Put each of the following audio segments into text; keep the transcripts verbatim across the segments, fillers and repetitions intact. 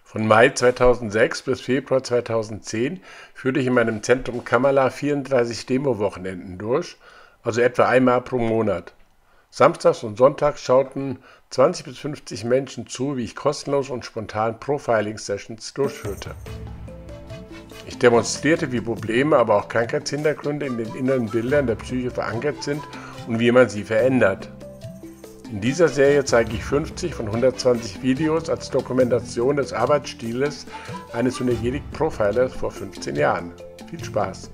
Von Mai zweitausendsechs bis Februar zweitausendzehn führte ich in meinem Zentrum Kamala vierunddreißig Demo-Wochenenden durch, also etwa einmal pro Monat. Samstags und sonntags schauten zwanzig bis fünfzig Menschen zu, wie ich kostenlos und spontan Profiling-Sessions durchführte. Ich demonstrierte, wie Probleme, aber auch Krankheitshintergründe in den inneren Bildern der Psyche verankert sind und wie man sie verändert. In dieser Serie zeige ich fünfzig von hundertzwanzig Videos als Dokumentation des Arbeitsstiles eines Synergetic Profilers vor fünfzehn Jahren. Viel Spaß!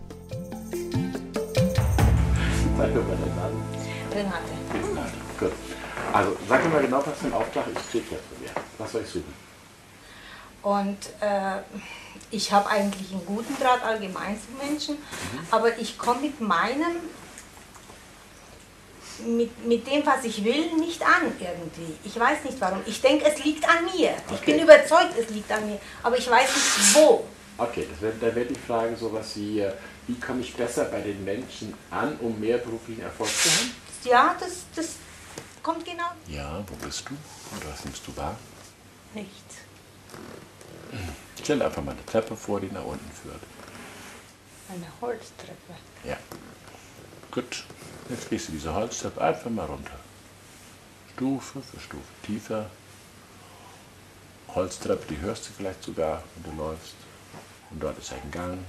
Sag mir mal deinen Namen. Renate. Renate, gut. Also sag mir mal genau, was für ein Auftrag ich kriege jetzt von dir. Was soll ich suchen? Und äh, ich habe eigentlich einen guten Draht allgemein zu Menschen, mhm. aber ich komme mit meinem, mit, mit dem, was ich will, nicht an irgendwie. Ich weiß nicht warum. Ich denke, es liegt an mir. Okay. Ich bin überzeugt, es liegt an mir, aber ich weiß nicht wo. Okay, das wär, da wäre die Frage sowas wie, wie komme ich besser bei den Menschen an, um mehr beruflichen Erfolg zu haben? Ja, das, das kommt genau. Ja, wo bist du? Oder was nimmst du wahr? Nichts. Stell einfach mal eine Treppe vor, die nach unten führt. Eine Holztreppe? Ja. Gut, jetzt gehst du diese Holztreppe einfach mal runter. Stufe für Stufe tiefer. Holztreppe, die hörst du vielleicht sogar, wenn du läufst. Und dort ist ein Gang.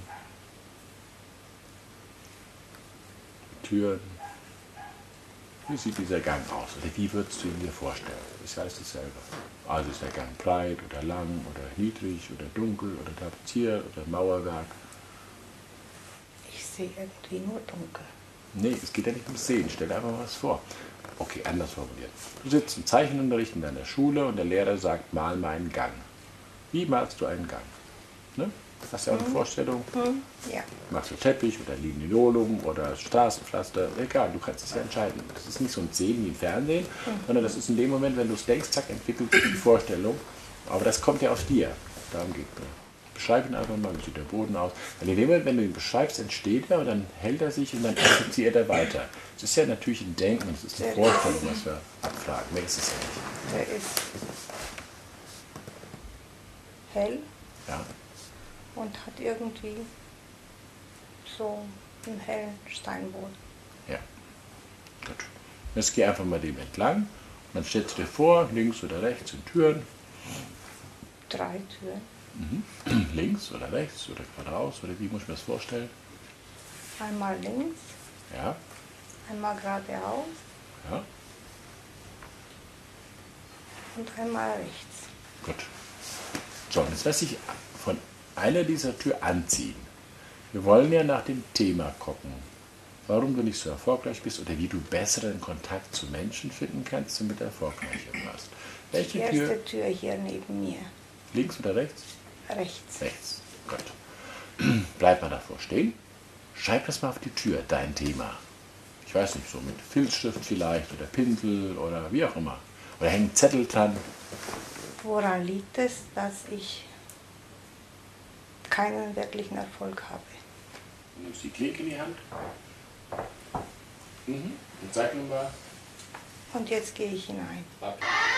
Türen. Wie sieht dieser Gang aus? Oder wie würdest du ihn dir vorstellen? Das heißt dasselbe. Also ist der Gang breit oder lang oder niedrig oder dunkel oder tapeziert oder Mauerwerk? Ich sehe irgendwie nur dunkel. Nee, es geht ja nicht ums Sehen. Stell dir einfach mal was vor. Okay, anders formuliert. Du sitzt im Zeichenunterricht in deiner Schule und der Lehrer sagt, mal mal einen Gang. Wie malst du einen Gang? Ne? Hast du ja auch eine Mhm. Vorstellung? Mhm. Ja. Machst du Teppich oder Linoleum oder Straßenpflaster? Egal, du kannst es ja entscheiden. Das ist nicht so ein Sehen wie im Fernsehen, mhm. sondern das ist in dem Moment, wenn du es denkst, zack, entwickelt sich die Vorstellung. Aber das kommt ja aus dir. Darum geht es. Beschreib ihn einfach mal, wie sieht der Boden aus. Weil in dem Moment, wenn du ihn beschreibst, entsteht er und dann hält er sich und dann assoziiert er weiter. Es ist ja natürlich ein Denken, es ist eine Vorstellung, was wir abfragen. Mehr ist es ja nicht. Der ist hell. Ja. Und hat irgendwie so einen hellen Steinboden. Ja, gut. Jetzt geh einfach mal dem entlang. Und dann stellst du dir vor, links oder rechts sind Türen. Drei Türen. Mhm. Links oder rechts oder geradeaus oder wie muss ich mir das vorstellen? Einmal links, Ja, einmal geradeaus ja, und einmal rechts. gut. So, und jetzt lass ich von einer dieser Tür anziehen. Wir wollen ja nach dem Thema gucken, warum du nicht so erfolgreich bist oder wie du besseren Kontakt zu Menschen finden kannst, damit du erfolgreicher wirst. Welche Die erste Tür? Tür hier neben mir. Links oder rechts? Rechts. Rechts. Gut. Bleib mal davor stehen. Schreib das mal auf die Tür, dein Thema. Ich weiß nicht, so mit Filzstift vielleicht oder Pinsel oder wie auch immer. Oder hängt Zettel dran. Woran liegt es, dass ich keinen wirklichen Erfolg habe? Du nimmst die Klinke in die Hand. Mhm. Und zeig mir mal. Und jetzt gehe ich hinein. Ab.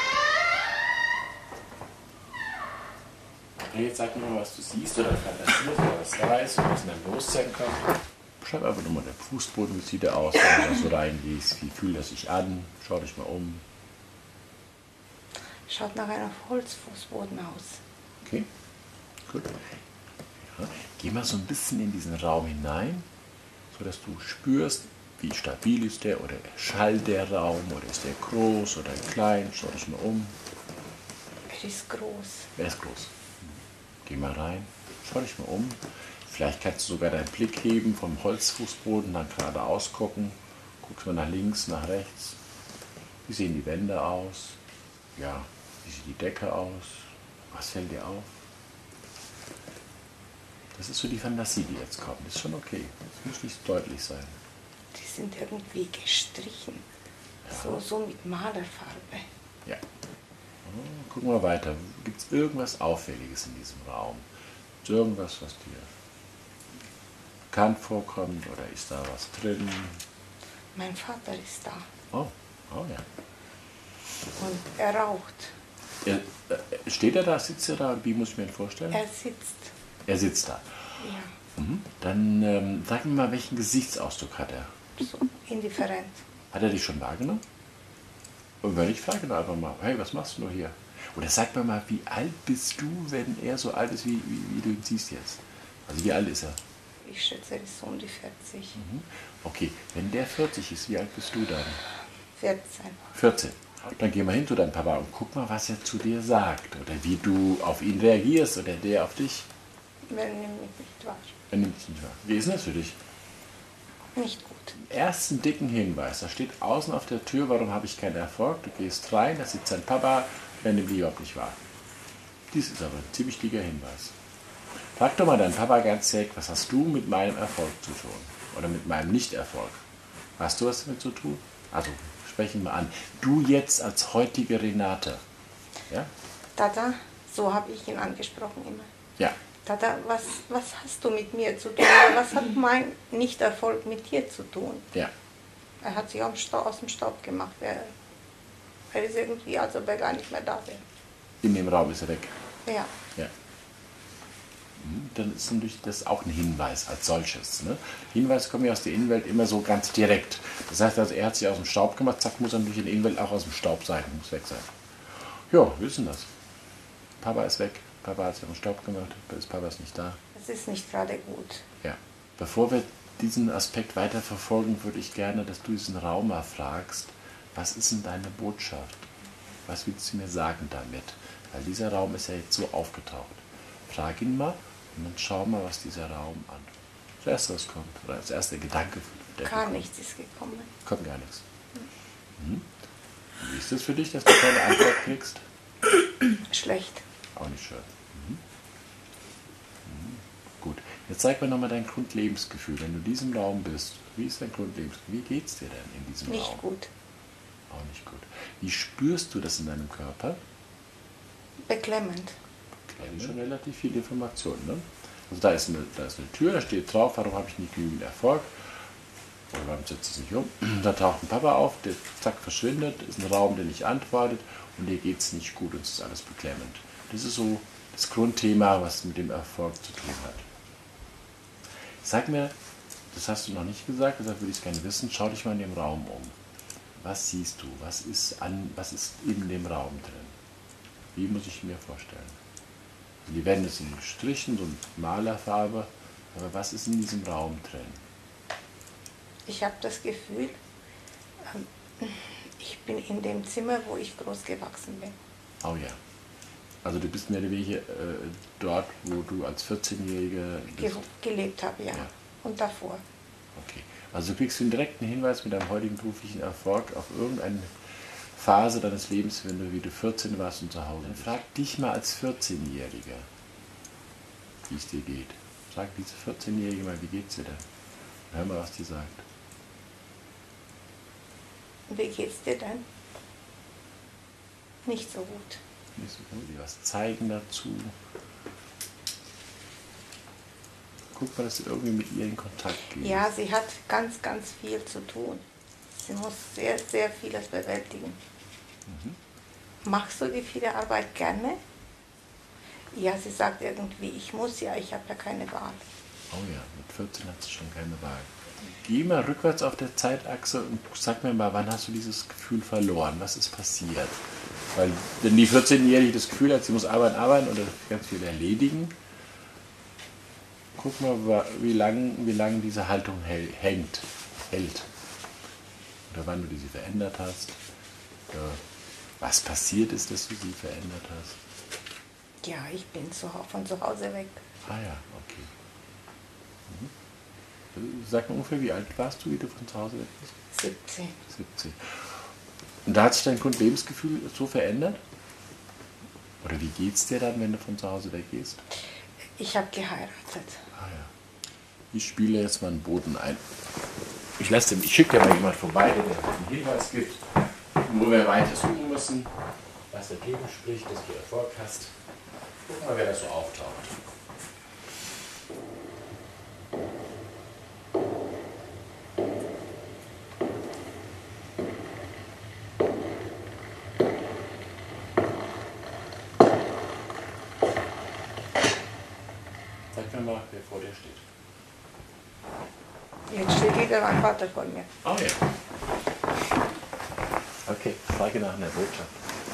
Okay, jetzt sag mir mal, was du siehst oder fantasierst oder was da ist und was in dein Bewusstsein kommt. Schreib einfach nur mal den Fußboden, wie sieht er aus, wenn du da so reingehst, wie fühlt er sich an, schau dich mal um. Schaut nach einem Holzfußboden aus. Okay, gut. Ja. Geh mal so ein bisschen in diesen Raum hinein, sodass du spürst, wie stabil ist der oder schallt der Raum oder ist der groß oder klein, schau dich mal um. Er ist groß. Er ist groß. Geh mal rein, schau dich mal um. Vielleicht kannst du sogar deinen Blick heben vom Holzfußboden, dann geradeaus gucken. Guckst mal nach links, nach rechts. Wie sehen die Wände aus? Ja, wie sieht die Decke aus? Was fällt dir auf? Das ist so die Fantasie, die jetzt kommt. Das ist schon okay. Das muss nicht deutlich sein. Die sind irgendwie gestrichen. Ja. So, so mit Malerfarbe. Ja. Gucken wir weiter. Gibt es irgendwas Auffälliges in diesem Raum? Ist irgendwas, was dir bekannt vorkommt oder ist da was drin? Mein Vater ist da Oh, oh ja. und er raucht. Er, äh, steht er da, sitzt er da? Wie muss ich mir ihn vorstellen? Er sitzt. Er sitzt da. Ja. Mhm. Dann ähm, sag mir mal, welchen Gesichtsausdruck hat er? So, indifferent. Hat er dich schon wahrgenommen? Und wenn ich frage ihn einfach mal, hey, was machst du nur hier? Oder sag mir mal, wie alt bist du, wenn er so alt ist, wie, wie, wie du ihn siehst jetzt? Also wie alt ist er? Ich schätze, er ist so um die vierzig. Mhm. Okay, wenn der vierzig ist, wie alt bist du dann? vierzehn. vierzehn. Dann geh mal hin zu deinem Papa und guck mal, was er zu dir sagt. Oder wie du auf ihn reagierst oder der auf dich. Wenn er mich nicht wahr. Er nimmt es nicht wahr. Wie ist denn das für dich? Nicht gut. Ersten dicken Hinweis, da steht außen auf der Tür, warum habe ich keinen Erfolg? Du gehst rein, da sitzt dein Papa, der nimmt dich überhaupt nicht wahr. Dies ist aber ein ziemlich dicker Hinweis. Frag doch mal deinen Papa ganz direkt, was hast du mit meinem Erfolg zu tun? Oder mit meinem Nicht-Erfolg? Hast du was damit zu tun? Also, sprechen wir an. Du jetzt als heutige Renate. Ja? Tata, so habe ich ihn angesprochen immer. Ja. Tata, was, was hast du mit mir zu tun? Oder was hat mein Nichterfolg mit dir zu tun? Ja. Er hat sich aus dem Staub, aus dem Staub gemacht. Er, er ist irgendwie, als ob er gar nicht mehr da wäre. In dem Raum ist er weg. Ja. Ja. Dann ist natürlich das auch ein Hinweis als solches. Ne? Hinweise kommen ja aus der Innenwelt immer so ganz direkt. Das heißt also, er hat sich aus dem Staub gemacht, zack, muss er natürlich in der Innenwelt auch aus dem Staub sein, muss weg sein. Ja, wir wissen das. Papa ist weg, Papa hat sich aus dem Staub gemacht, ist Papa ist nicht da. Das ist nicht gerade gut. Ja. Bevor wir diesen Aspekt weiter verfolgen, würde ich gerne, dass du diesen Raum mal fragst, was ist denn deine Botschaft? Was willst du mir sagen damit? Weil dieser Raum ist ja jetzt so aufgetaucht. Frag ihn mal und dann schau mal, was dieser Raum an. Das erste, was kommt, oder das erste Gedanke, der Gar kommt. nichts ist gekommen. Kommt gar nichts. Mhm. Wie ist das für dich, dass du keine Antwort kriegst? Schlecht. Auch nicht schön. Mhm. Mhm. Gut, jetzt zeig mir nochmal dein Grundlebensgefühl. Wenn du in diesem Raum bist, wie ist dein Grundlebensgefühl? Wie geht es dir denn in diesem Nicht Raum? gut. Auch nicht gut. Wie spürst du das in deinem Körper? Beklemmend. Wir haben schon relativ viel Informationen. Ne? Also da ist, eine, da ist eine Tür, da steht drauf, warum habe ich nicht genügend Erfolg? Oder warum setzt es nicht um? Da taucht ein Papa auf, der zack verschwindet, ist ein Raum, der nicht antwortet und dir geht es nicht gut und es ist alles beklemmend. Das ist so das Grundthema, was mit dem Erfolg zu tun hat. Sag mir, das hast du noch nicht gesagt, deshalb würde ich es gerne wissen, schau dich mal in dem Raum um. Was siehst du? Was ist, an, was ist in dem Raum drin? Wie muss ich mir vorstellen? Die Wände sind gestrichen, so eine Malerfarbe, aber was ist in diesem Raum drin? Ich habe das Gefühl, ähm, ich bin in dem Zimmer, wo ich groß gewachsen bin. Oh ja. Also du bist mehr oder weniger äh, dort, wo du als vierzehnjährige Ge gelebt habe, ja. ja. Und davor. Okay. Also du kriegst einen direkten Hinweis mit deinem heutigen beruflichen Erfolg auf irgendeine Phase deines Lebens, wenn du wie du vierzehn warst und zu Hause. Dann frag dich mal als vierzehnjähriger, wie es dir geht. Sag diese vierzehnjährige mal, wie geht's dir denn? Hör mal, was die sagt. Wie geht's dir denn? Nicht so gut. Nicht so gut. Die was zeigen dazu. Guck mal, dass du irgendwie mit ihr in Kontakt gehst. Ja, sie hat ganz, ganz viel zu tun. Sie muss sehr, sehr vieles bewältigen. Mhm. Machst du die viele Arbeit gerne? Ja, sie sagt irgendwie, ich muss ja, ich habe ja keine Wahl. Oh ja, mit vierzehn hat sie schon keine Wahl. Geh mal rückwärts auf der Zeitachse und sag mir mal, wann hast du dieses Gefühl verloren? Was ist passiert? Weil wenn die vierzehnjährige das Gefühl hat, sie muss arbeiten, arbeiten oder ganz viel erledigen, guck mal, wie lange wie lang diese Haltung hängt, hält. Oder wann du diese verändert hast. Oder was passiert ist, dass du sie verändert hast. Ja, ich bin zu, von zu Hause weg. Ah ja, okay. Mhm. Sag mal ungefähr, wie alt warst du, wie du von zu Hause weg bist? siebzehn. siebzehn. Und da hat sich dein Grundlebensgefühl so verändert? Oder wie geht's dir dann, wenn du von zu Hause weggehst? Ich habe geheiratet. Ah ja. Ich spiele jetzt mal einen Boden ein. Ich, lasse dem, ich schicke dir mal jemand vorbei, der dir einen Hinweis gibt, wo wir weiter suchen müssen, was dagegen spricht, dass du Erfolg hast. Guck mal, wer da so auftaucht. Sag mir mal, wer vor dir steht. Jetzt steht wieder mein Vater vor mir. Oh ja. Okay, frage nach einer Botschaft.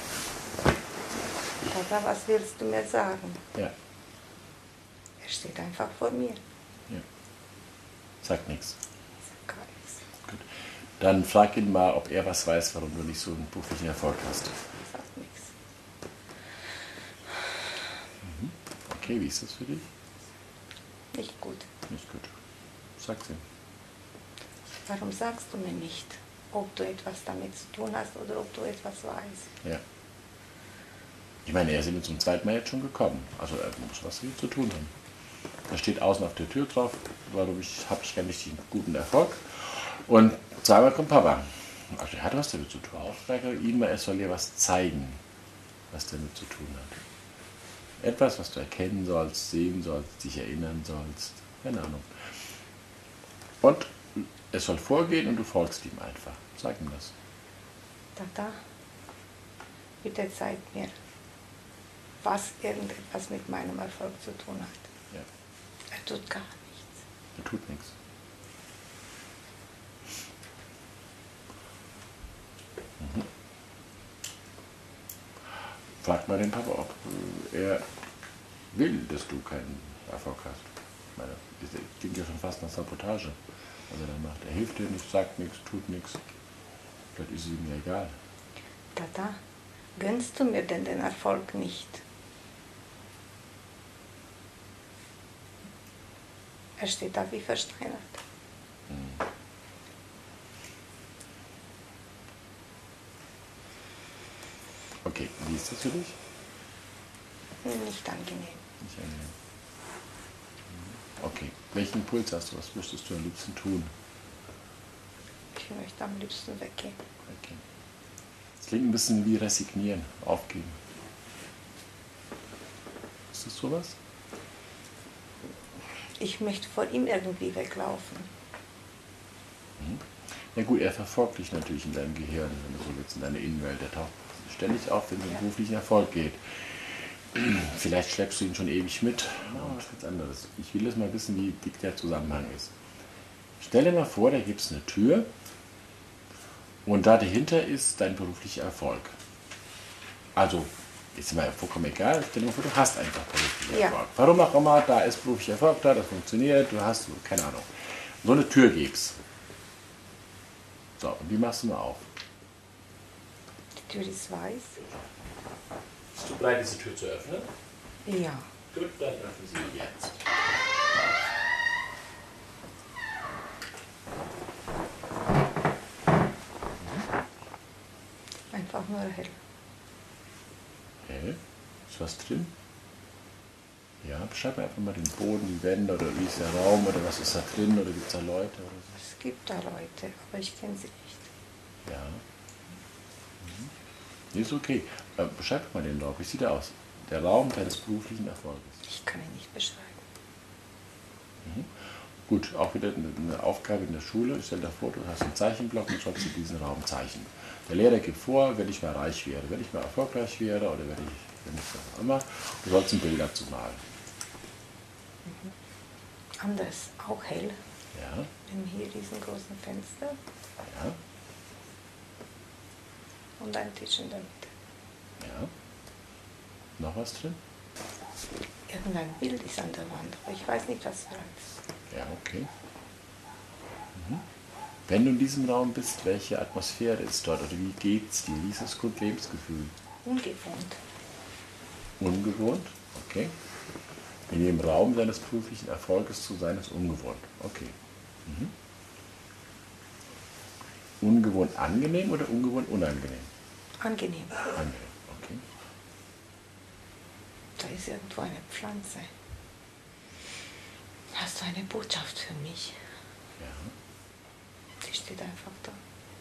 Papa, was willst du mir sagen? Ja. Er steht einfach vor mir. Ja. Sag nichts. Ich sag gar nichts. Gut. Dann frag ihn mal, ob er was weiß, warum du nicht so einen beruflichen Erfolg hast. Er sagt nichts. Okay, wie ist das für dich? Nicht gut. Nicht gut. Sag's ihm. Warum sagst du mir nicht, ob du etwas damit zu tun hast oder ob du etwas weißt? Ja. Ich meine, er ist eben zum zweiten Mal jetzt schon gekommen. Also er muss was damit zu tun haben. Da steht außen auf der Tür drauf, warum ich habe ich richtig einen guten Erfolg. Und zweimal kommt Papa. Also er hat was damit zu tun. Auftrage ihm mal, er soll dir was zeigen, was damit zu tun hat. Etwas, was du erkennen sollst, sehen sollst, dich erinnern sollst. Keine Ahnung. Und es soll vorgehen und du folgst ihm einfach. Sag ihm das. Tata, bitte zeig mir, was irgendetwas mit meinem Erfolg zu tun hat. Ja. Er tut gar nichts. Er tut nichts. Mhm. Frag mal den Papa, ob er will, dass du keinen Erfolg hast. Ich meine, das klingt ja schon fast nach Sabotage, was er da macht. Er hilft dir nicht, sagt nichts, tut nichts. Vielleicht ist es ihm ja egal. Tata, gönnst du mir denn den Erfolg nicht? Er steht da wie versteinert. Mhm. Okay, wie ist das für dich? Nicht angenehm. Nicht angenehm. Okay, welchen Impuls hast du? Was möchtest du am liebsten tun? Ich möchte am liebsten weggehen. Okay. Das klingt ein bisschen wie resignieren, aufgeben. Ist das sowas? Ich möchte vor ihm irgendwie weglaufen. Mhm. Ja gut, er verfolgt dich natürlich in deinem Gehirn, wenn du so willst, in deiner Innenwelt. Er taucht ständig auf, wenn es um Ja. beruflichen Erfolg geht. Vielleicht schleppst du ihn schon ewig mit. Und nichts anderes. Ich will jetzt mal wissen, wie dick der Zusammenhang ist. Stell dir mal vor, da gibt es eine Tür und da dahinter ist dein beruflicher Erfolg. Also, ist mir vollkommen egal, stell dir mal vor, du hast einfach beruflichen Ja. Erfolg. Warum auch immer, da ist beruflicher Erfolg da, das funktioniert, du hast, keine Ahnung. So eine Tür gibt's. So, und die machst du mal auf. Die Tür ist weiß. Bist du bereit, diese Tür zu öffnen? Ja. Gut, dann öffnen Sie jetzt. Einfach nur hell. Hell? Ist was drin? Ja, beschreib mir einfach mal den Boden, die Wände oder wie ist der Raum oder was ist da drin oder gibt es da Leute oder so? Es gibt da Leute, aber ich kenne sie nicht. Ja. Mhm. Nee, ist okay. Äh, beschreib mir mal den Raum. Wie sieht er aus? Der Raum deines beruflichen Erfolges. Ich kann ihn nicht beschreiben. Mhm. Gut, auch wieder eine Aufgabe in der Schule. Stell dir vor, du hast einen Zeichenblock und sollst in diesen Raum zeichnen. Der Lehrer gibt vor, wenn ich mal reich wäre, wenn ich mal erfolgreich wäre oder wenn ich, wenn ich was auch immer, du sollst ein Bild dazu malen. Anders, auch hell. Ja, In hier diesen großen Fenster ja, und ein Tisch in der Mitte. ja. Noch was drin? Irgendein Bild ist an der Wand, aber ich weiß nicht, was für eins. Ja, okay. Mhm. Wenn du in diesem Raum bist, welche Atmosphäre ist dort oder wie geht's dir? Wie ist das Grundlebensgefühl? Ungewohnt. Ungewohnt? Okay. In dem Raum deines beruflichen Erfolges zu sein, ist ungewohnt. Okay. Mhm. Ungewohnt angenehm oder ungewohnt unangenehm? Angenehm. Angenehm, okay. Da ist irgendwo eine Pflanze. Hast du eine Botschaft für mich? Ja. Die steht einfach da.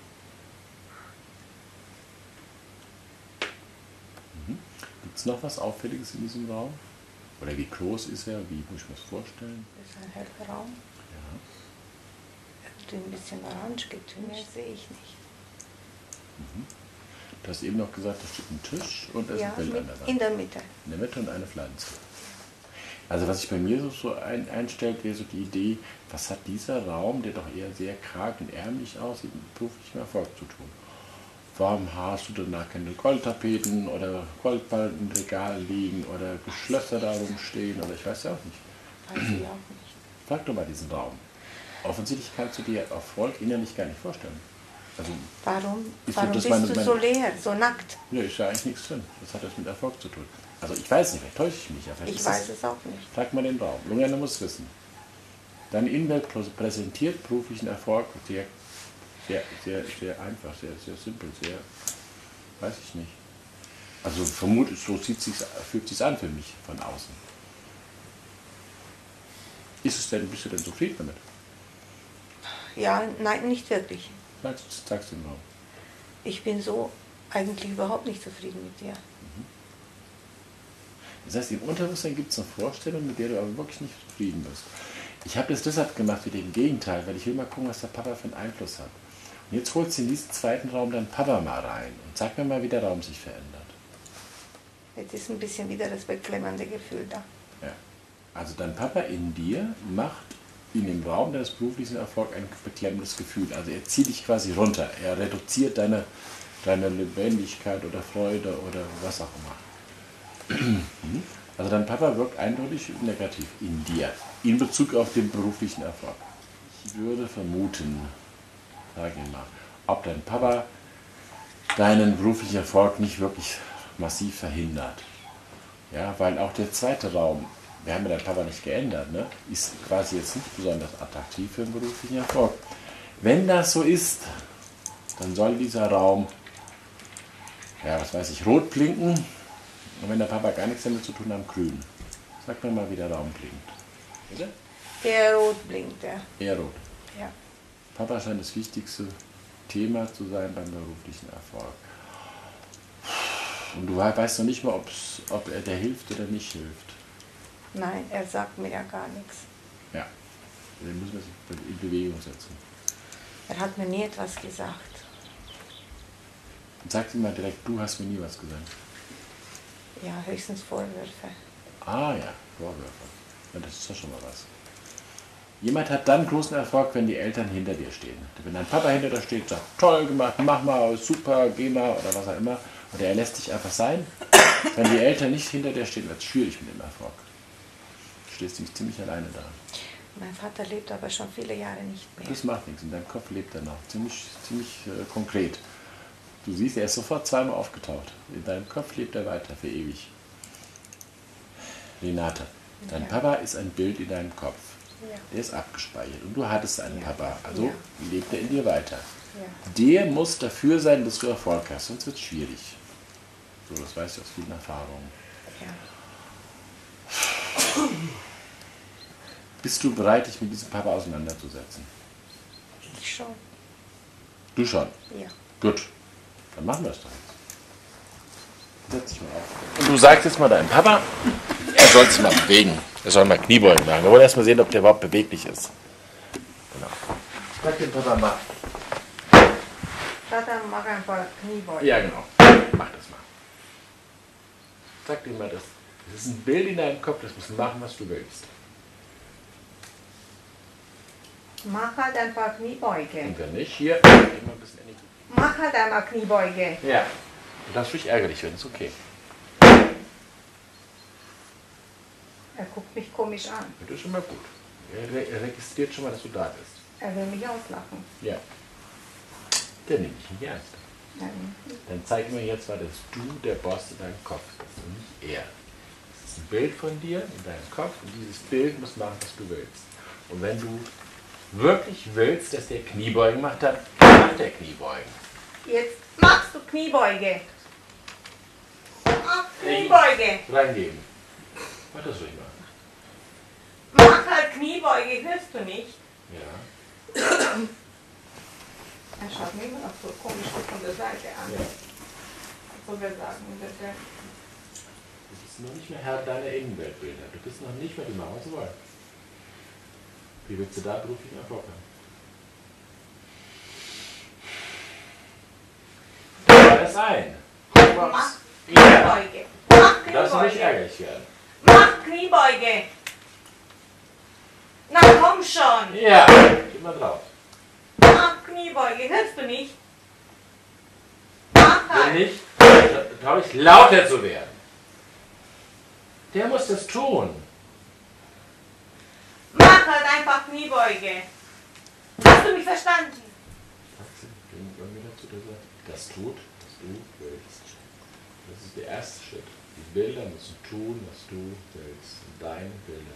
Mhm. Gibt es noch was Auffälliges in diesem Raum? Oder wie groß ist er? Wie muss ich mir das vorstellen? Das ist ein heller Raum. Ja. Irgendwie ein bisschen orange getüncht. Mehr sehe ich nicht. Mhm. Du hast eben noch gesagt, da steht ein Tisch und da ist Ja, ein Bild mit, an der Wand. in der Mitte. In der Mitte und eine Pflanze. Also was sich bei mir so, so ein, einstellt, wäre so die Idee, was hat dieser Raum, der doch eher sehr karg und ärmlich aussieht, mit beruflichem Erfolg zu tun? Warum hast du danach keine Goldtapeten oder Goldballen im Regal liegen oder Geschlösser da rumstehen oder ich weiß ja auch nicht. Weiß ich auch nicht. Frag doch mal diesen Raum. Offensichtlich kannst du dir Erfolg innerlich gar nicht vorstellen. Also, Warum, ich warum find, das bist meine- du meine- so leer, so nackt? ja, ist ja eigentlich nichts drin. Das hat das mit Erfolg zu tun. Also ich weiß nicht, vielleicht täusche ich mich. Ja, vielleicht Ich ist weiß es, es auch nicht. frag mal den Raum. Luciano muss wissen. Deine Innenwelt präsentiert beruflichen Erfolg sehr, sehr, sehr, sehr einfach, sehr, sehr simpel, sehr, weiß ich nicht. Also vermutlich, so sieht sich's, fühlt es sich an für mich von außen. Ist es denn, bist du denn zufrieden damit? Ja, nein, nicht wirklich. Sag's, sag's dem Raum. Ich bin so eigentlich überhaupt nicht zufrieden mit dir. Das heißt, im Unterbewusstsein gibt es eine Vorstellung, mit der du aber wirklich nicht zufrieden bist. Ich habe das deshalb gemacht wie dem Gegenteil, weil ich will mal gucken, was der Papa für einen Einfluss hat. Und jetzt holst du in diesen zweiten Raum deinen Papa mal rein und sag mir mal, wie der Raum sich verändert. Jetzt ist ein bisschen wieder das beklemmende Gefühl da. Ja. Also dein Papa in dir macht in dem Raum deines beruflichen Erfolgs ein beklemmendes Gefühl. Also er zieht dich quasi runter. Er reduziert deine, deine Lebendigkeit oder Freude oder was auch immer. Also dein Papa wirkt eindeutig negativ in dir, in Bezug auf den beruflichen Erfolg. Ich würde vermuten, sag ich mal, ob dein Papa deinen beruflichen Erfolg nicht wirklich massiv verhindert. Ja, weil auch der zweite Raum, wir haben ja deinen Papa nicht geändert, ne, ist quasi jetzt nicht besonders attraktiv für den beruflichen Erfolg. Wenn das so ist, dann soll dieser Raum, ja, was weiß ich, rot blinken. Und wenn der Papa gar nichts damit zu tun hat, grün. Sag mir mal, wie der Raum blinkt. Bitte? Der rot blinkt, ja. Eher rot. ja. Papa scheint das wichtigste Thema zu sein beim beruflichen Erfolg. Und du weißt noch nicht mal, ob's, ob er dir hilft oder nicht hilft. Nein, er sagt mir ja gar nichts. Ja, den müssen wir sich in Bewegung setzen. Er hat mir nie etwas gesagt. Und sag ihm mal direkt, du hast mir nie was gesagt. Ja, höchstens Vorwürfe. Ah ja, Vorwürfe. Ja, das ist doch schon mal was. Jemand hat dann großen Erfolg, wenn die Eltern hinter dir stehen. Wenn dein Papa hinter dir steht, sagt, toll gemacht, mach mal, super, geh mal oder was auch immer. Und er lässt dich einfach sein. Wenn die Eltern nicht hinter dir stehen, wird es schwierig mit dem Erfolg. Du stehst nämlich ziemlich alleine da. Mein Vater lebt aber schon viele Jahre nicht mehr. Das macht nichts. In deinem Kopf lebt er noch. Ziemlich, ziemlich äh, konkret. Du siehst, er ist sofort zweimal aufgetaucht. In deinem Kopf lebt er weiter, für ewig. Renate, dein Ja. Papa ist ein Bild in deinem Kopf. Ja. Der ist abgespeichert. Und du hattest einen Ja. Papa. Also Ja. lebt er in dir weiter. Ja. Der muss dafür sein, dass du Erfolg hast, sonst wird es schwierig. So, das weißt du aus vielen Erfahrungen. Ja. Bist du bereit, dich mit diesem Papa auseinanderzusetzen? Ich schon. Du schon? Ja. Gut, dann machen wir es doch jetzt. Setz dich mal auf. Und du sagst jetzt mal deinem Papa, er soll sich mal bewegen. Er soll mal Kniebeugen machen. Wir wollen erst mal sehen, ob der überhaupt beweglich ist. Genau. Sag dem Papa mal. Vater, mach ein paar Kniebeugen. Ja, genau. Mach das mal. Sag dir mal das. Das ist ein Bild in deinem Kopf, das musst du machen, was du willst. Mach halt ein paar Kniebeuge. Und wenn nicht, hier, gib mal ein bisschen Energie. Mach halt einmal Kniebeuge. Ja. Du darfst ruhig ärgerlich werden, ist okay. Er guckt mich komisch an. Das ist schon mal gut. Er, re er registriert schon mal, dass du da bist. Er will mich auslachen. Ja. Der nimmt dich nicht ernst. Nein. Dann zeig mir jetzt mal, dass du der Boss in deinem Kopf bist und nicht er. Das ist ein Bild von dir in deinem Kopf und dieses Bild muss machen, was du willst. Und wenn du wirklich willst, dass der Kniebeugen macht, dann macht der Kniebeugen. Jetzt machst du Kniebeuge. Mach Kniebeuge. Reingeben. Mach das ruhig mal. Mach halt Kniebeuge, hörst du nicht? Ja. Er schaut mich immer noch so komisch von der Seite an. Ja. So wir sagen, dass er Du bist noch nicht mehr Herr deiner Innenweltbilder. Du bist noch nicht mehr die Mama so weit. Wie willst du da beruflichen Erfolg haben? Soll das sein? Mach Ja. Kniebeuge. Mach Du darfst nicht Kniebeuge. ärgerlich werden. Mach Kniebeuge. komm schon. Ja, geh mal drauf. Ach, Kniebeuge, hörst du nicht? Mach Wenn halt. nicht, dann traue ich lauter zu werden. Der muss das tun. Mach halt einfach Kniebeuge. Hast du mich verstanden? Das tut, was du willst. Das ist der erste Schritt. Die Bilder müssen tun, was du willst. Deine Bilder.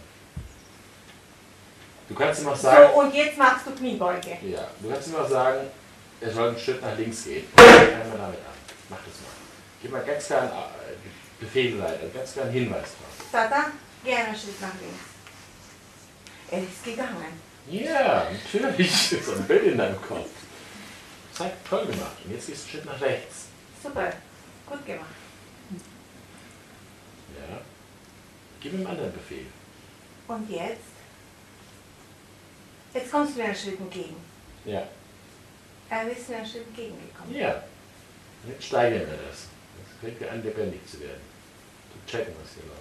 Du kannst ihm auch sagen, So, und jetzt machst du Kniebeuge. ja, du kannst ihm auch sagen, er soll einen Schritt nach links gehen. Fangen wir damit an. Mach das mal. Gib mal ganz klar einen äh, Befehl rein, einen ganz klar einen Hinweis drauf. Tata, geh einen Schritt nach links. Er ist gegangen. Ja, natürlich. So ein Bild in deinem Kopf. Das hat toll gemacht. Und jetzt gehst du einen Schritt nach rechts. Super, gut gemacht. Ja. Gib ihm einen anderen Befehl. Und jetzt? Jetzt kommst du mir einen Schritt entgegen. Ja. Er ist mir einen Schritt entgegengekommen. Ja. Und jetzt steigern wir das. Jetzt fängt wir an, lebendig zu werden. Zu checken, was hier läuft.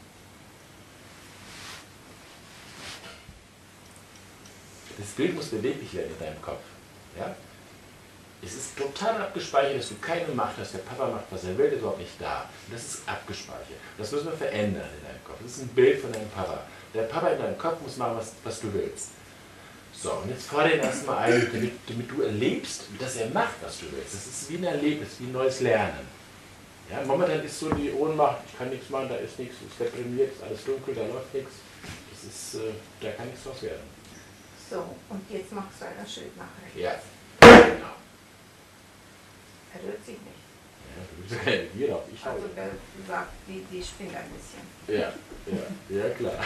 Das Bild muss beweglich werden in deinem Kopf. Ja? Es ist total abgespeichert, dass du keine Macht hast. Der Papa macht, was er will, ist überhaupt nicht da. Und das ist abgespeichert. Das müssen wir verändern in deinem Kopf. Das ist ein Bild von deinem Papa. Der Papa in deinem Kopf muss machen, was, was du willst. So, und jetzt fordere ihn erstmal ein, damit, damit du erlebst, dass er macht, was du willst. Das ist wie ein Erlebnis, wie ein neues Lernen. Ja, momentan ist so die Ohnmacht, ich kann nichts machen, da ist nichts, es ist deprimiert, ist alles dunkel, da läuft nichts. Das ist, äh, da kann nichts draus werden. So, und jetzt machst du einen Schritt nach rechts. Ja, genau. Er rührt sich nicht. Ja, du bist ja keine Gier auf, ich Also habe. der sagt, die, die spinnt ein bisschen. Ja, ja, ja klar.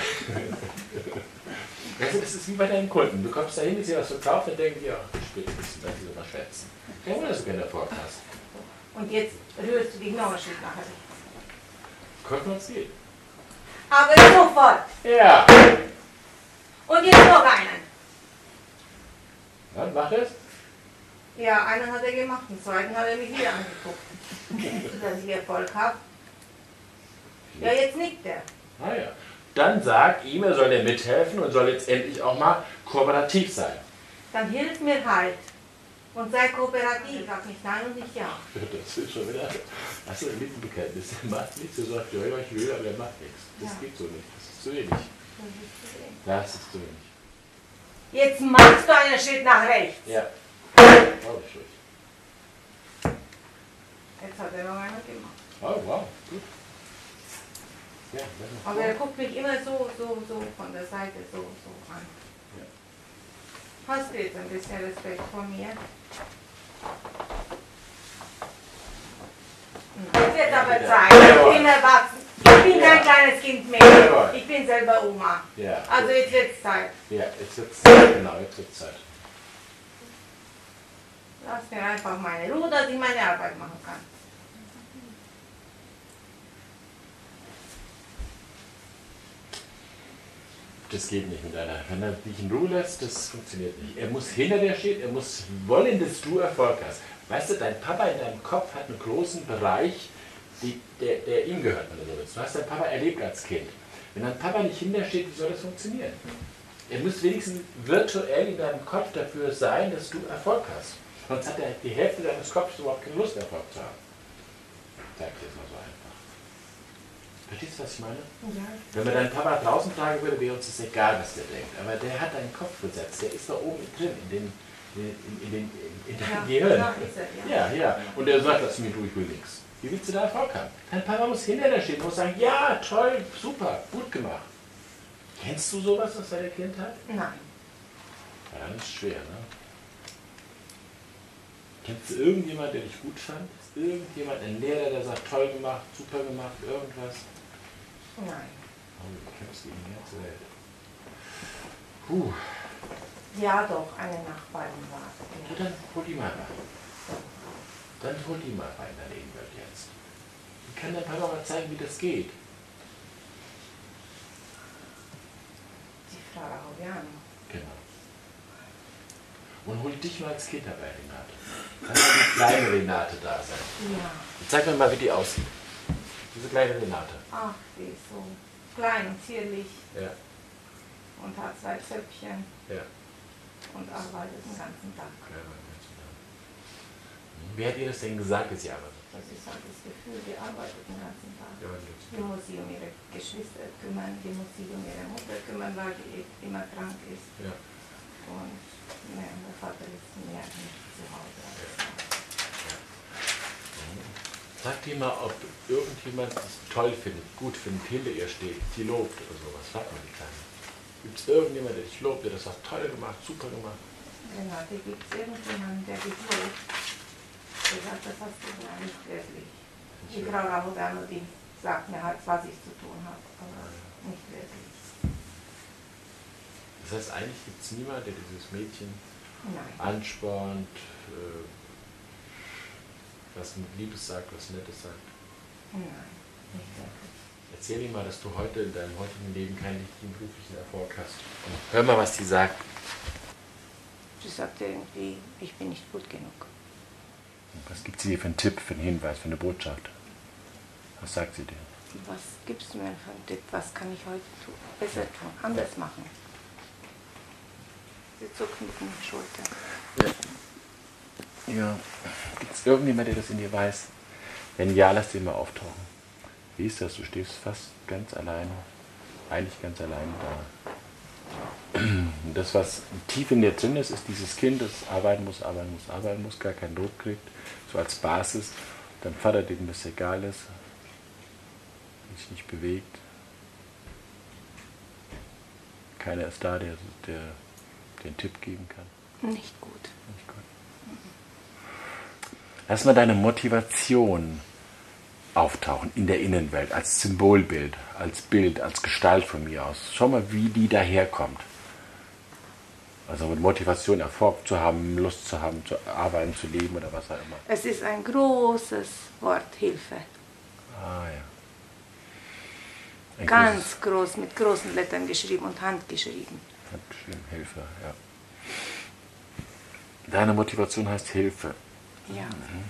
Also das ist wie bei deinen Kunden. Du kommst da hin, die sehen was verkauft und denken, ja, ich spiele ein bisschen, weil sie so verschwätzen. Kein Wunder, dass du keinen Erfolg hast. Und jetzt rührst du dich noch einen Schritt nach rechts. Guck mal, was geht. Aber sofort. Ja. Und jetzt noch einen. Ja, mach es. Ja, einen hat er gemacht, den zweiten hat er mich wieder angeguckt. Dass ich Erfolg habe. Ja, jetzt nickt er. Ah ja. Dann sag ihm, er soll dir mithelfen und soll jetzt endlich auch mal kooperativ sein. Dann hilf mir halt. Und sei kooperativ. Sag nicht nein und nicht ja. Das ist schon wieder. Achso, ein Lippenbekenntnis. Er macht nichts, er sagt, ja, ja, ich will, aber er macht nichts. Das Ja. geht so nicht. Das ist zu wenig. Das ist zu wenig. Das ist zu wenig. Jetzt machst du einen Schritt nach rechts. Ja. Glaube ich schon. Jetzt hat er noch einen gemacht. Oh, wow, gut. Ja, Aber er guckt mich immer so, so, so von der Seite so, so an. Ja. Hast du jetzt ein bisschen Respekt vor mir? Jetzt wird aber Zeit. Ich bin erwachsen. Ich bin kein kleines Kind mehr. Ich bin selber Oma. Ja. Also jetzt wird es Zeit. Ja, jetzt wird's Zeit. Genau, jetzt wird's Zeit. Lass mir einfach meine Ruhe, dass ich meine Arbeit machen kann. Das geht nicht mit einer. Wenn er dich in Ruhe lässt, das funktioniert nicht. Er muss hinter dir stehen, er muss wollen, dass du Erfolg hast. Weißt du, dein Papa in deinem Kopf hat einen großen Bereich, die, der, der ihm gehört, wenn du so willst. Du hast deinen Papa erlebt als Kind. Wenn dein Papa nicht hinter steht, wie soll das funktionieren? Er muss wenigstens virtuell in deinem Kopf dafür sein, dass du Erfolg hast. Sonst hat er die Hälfte deines Kopfes überhaupt keine Lust, Erfolg zu haben. Sag ich jetzt mal so einfach. Verstehst du, was ich meine? Ja. Wenn man deinen Papa draußen fragen würde, wäre uns das egal, was der denkt. Aber der hat deinen Kopf besetzt. Der ist da oben drin, in, den, in, in, den, in deinem Ja, Gehirn. da ist er, ja. Ja, ja. Und der sagt, lass mich ruhig, ich will nichts. Wie willst du da Erfolg haben? Dein Papa muss hinter dir stehen und muss sagen, ja, toll, super, gut gemacht. Kennst du sowas aus deiner Kindheit? Nein. Ja, das ist schwer, ne? Kennst du irgendjemanden, der dich gut fand? Ist irgendjemand, ein Lehrer, der sagt, toll gemacht, super gemacht, irgendwas? Nein. Oh, du kämpfst gegen die ganze Welt. Puh. Ja doch, eine Nachbarin war es. Ja, dann hol die mal rein. Dann hol die mal rein, deine Innenwelt jetzt. Ich kann dein Papa mal zeigen, wie das geht. Die Frau Rahoviano. Genau. Und hol dich mal als Kind dabei, Renate. Kann mal die kleine Renate da sein. Ja. Zeig mir mal, wie die aussieht. Diese kleine Renate. Ach, die ist so klein und zierlich. Ja. und hat zwei Zöpfchen Ja. und arbeitet den ganzen Tag. Wie hat ihr das denn gesagt, dass sie arbeitet? Das ist halt das Gefühl, die arbeitet den ganzen Tag. Ja, das- Die muss sich um ihre Geschwister kümmern, die muss sich um ihre Mutter kümmern, weil die immer krank ist. Ja. Und ne, der Vater ist mehr nicht zu Hause. Sag dir mal, ob irgendjemand das toll findet, gut findet, hinter ihr steht, die lobt oder sowas. Frag mal die Kleine. Gibt es irgendjemand, der dich lobt, der das hat toll gemacht, super gemacht? Genau, da gibt es irgendjemanden, der dich lobt. Der sagt, das hast du ja nicht wirklich. Die Frau Ramudano, die sagt mir halt, was ich zu tun habe, aber nicht wirklich. Das heißt, eigentlich gibt es niemanden, der dieses Mädchen Nein. anspornt, äh, was Liebes sagt, was Nettes sagt. Nein, nicht wirklich. Erzähl ihm mal, dass du heute in deinem heutigen Leben keinen richtigen beruflichen Erfolg hast. Und hör mal, was die sagt. Sie sagt irgendwie, ich bin nicht gut genug. Was gibt sie dir für einen Tipp, für einen Hinweis, für eine Botschaft? Was sagt sie dir? Was gibst du mir für einen Tipp? Was kann ich heute tun? Besser tun, anders machen? Sie zuckt mit den Schultern. Ja. Gibt es irgendjemand, der das in dir weiß? Wenn ja, lass den mal auftauchen. Wie ist das? Du stehst fast ganz alleine, eigentlich ganz alleine da. Und das, was tief in dir drin ist, ist dieses Kind, das arbeiten muss, arbeiten muss, arbeiten muss, gar kein Lob kriegt, so als Basis. Dein Vater, dem das egal ist, sich nicht bewegt. Keiner ist da, der, der den Tipp geben kann. Nicht gut. Nicht gut. Lass mal deine Motivation auftauchen in der Innenwelt, als Symbolbild, als Bild, als Gestalt von mir aus. Schau mal, wie die daherkommt. Also mit Motivation, Erfolg zu haben, Lust zu haben, zu arbeiten, zu leben oder was auch immer. Es ist ein großes Wort, Hilfe. Ah ja. Ein Ganz groß, mit großen Lettern geschrieben und handgeschrieben. Handgeschrieben, Hilfe, ja. Deine Motivation heißt Hilfe. Ja.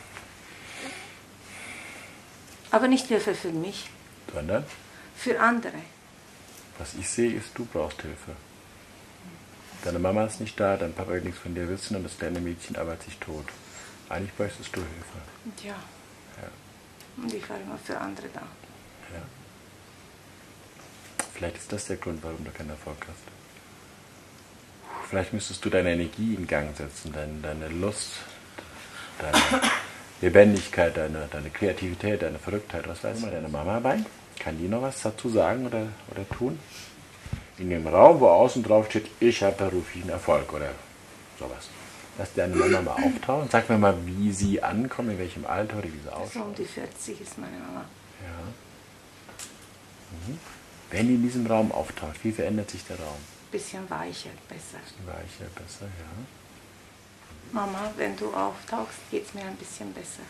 Aber nicht Hilfe für mich, Sondern, für andere. was ich sehe, ist, du brauchst Hilfe. Deine Mama ist nicht da, dein Papa will nichts von dir wissen und das kleine Mädchen arbeitet sich tot. Eigentlich bräuchtest du Hilfe. Ja. Ja. Und ich war immer für andere da. Ja. Vielleicht ist das der Grund, warum du keinen Erfolg hast. Vielleicht müsstest du deine Energie in Gang setzen, deine, deine Lust, deine Lebendigkeit, deine, deine Kreativität, deine Verrücktheit. Was weiß mal deine Mama bei? Kann die noch was dazu sagen oder, oder tun? In dem Raum, wo außen drauf steht, ich habe beruflichen Erfolg oder sowas. Lass deine Mama mal auftauchen. Sag mir mal, wie sie ankommt, in welchem Alter oder wie sie So ausschaut. um die vierzig ist meine Mama. Ja. Mhm. Wenn die in diesem Raum auftaucht, wie verändert sich der Raum? Bisschen weicher, besser. Weicher, besser, ja. Mama, wenn du auftauchst, geht es mir ein bisschen besser.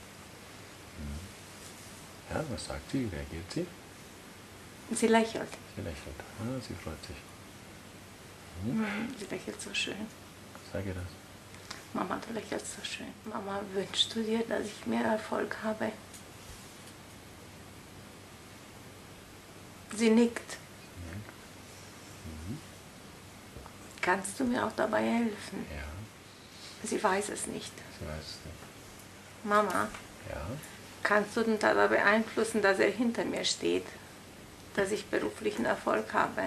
Ja, was sagt sie? Wie reagiert sie? Sie lächelt. Sie lächelt. Ah, sie freut sich. Mhm, Sie lächelt so schön. Sag ihr das. Mama, du lächelst so schön. Mama, wünschst du dir, dass ich mehr Erfolg habe? Sie nickt. Mhm. Kannst du mir auch dabei helfen? Ja, Sie weiß es nicht. sie weiß es nicht. Mama, Ja, kannst du den dabei beeinflussen, dass er hinter mir steht? Dass ich beruflichen Erfolg habe?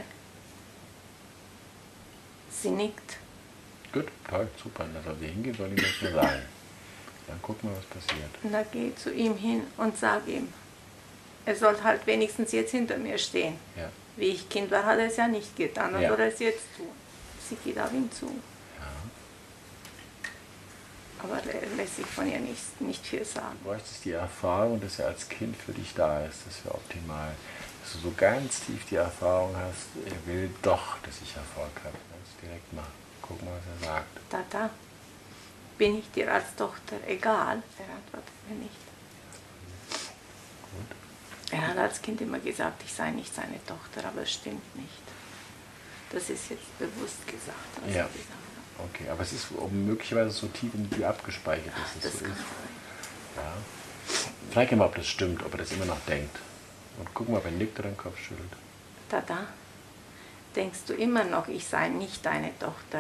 Sie nickt. gut, toll, super. Da soll sie hingehen, soll ihm das nur sagen. Dann gucken wir, was passiert. Und da geh zu ihm hin und sag ihm, er soll halt wenigstens jetzt hinter mir stehen. Ja, Wie ich Kind war, hat er es ja nicht getan. Und Ja. soll er es jetzt tun? Sie geht auf ihn zu. ja. Aber er lässt sich von ihr nicht, nicht viel sagen. Du bräuchtest die Erfahrung, dass er als Kind für dich da ist. Das wäre optimal. Dass du so ganz tief die Erfahrung hast, er will doch, dass ich Erfolg habe. Ganz direkt mal gucken, was er sagt. Tata, bin ich dir als Tochter egal? Er antwortet mir nicht. Gut. Er hat als Kind immer gesagt, ich sei nicht seine Tochter, aber es stimmt nicht. Das ist jetzt bewusst gesagt, was Ja. er gesagt hat. Okay, aber es ist möglicherweise so tief in dir abgespeichert, dass Das es so kann ist. sein. Ja. Frag ihn mal, ob das stimmt, ob er das immer noch denkt. Und guck mal, ob er nickt oder den Kopf schüttelt. Tata, Denkst du immer noch, ich sei nicht deine Tochter?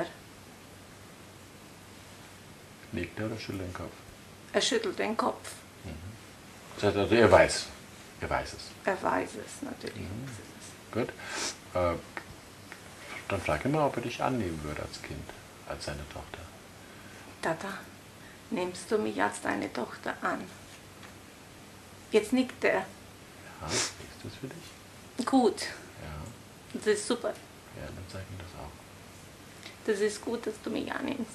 Nickt er oder schüttelt den Kopf? Er schüttelt den Kopf. Also er weiß. Er weiß es. Er weiß es natürlich. Mhm. Gut. Äh, dann frag ihn mal, ob er dich annehmen würde als Kind, als seine Tochter. Tata, nimmst du mich als deine Tochter an? Jetzt nickt er. Ja, ist das für dich? Gut. Ja. Das ist super. Ja, dann sag ihm das auch. Das ist gut, dass du mich annimmst.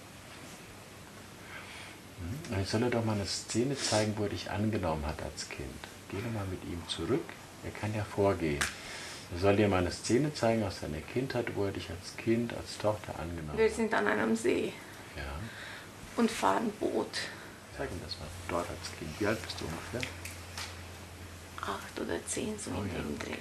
Ja. Und ich soll dir doch mal eine Szene zeigen, wo er dich angenommen hat als Kind. Geh doch mal mit ihm zurück. Er kann ja vorgehen. Er soll dir mal eine Szene zeigen aus seiner Kindheit, wo er dich als Kind, als Tochter angenommen hat. Wir sind an einem See Ja. und fahren Boot. Zeig ihm das mal. Dort als Kind. Wie alt bist du ungefähr? Acht oder zehn, so Oh in ja, dem Dreh. okay.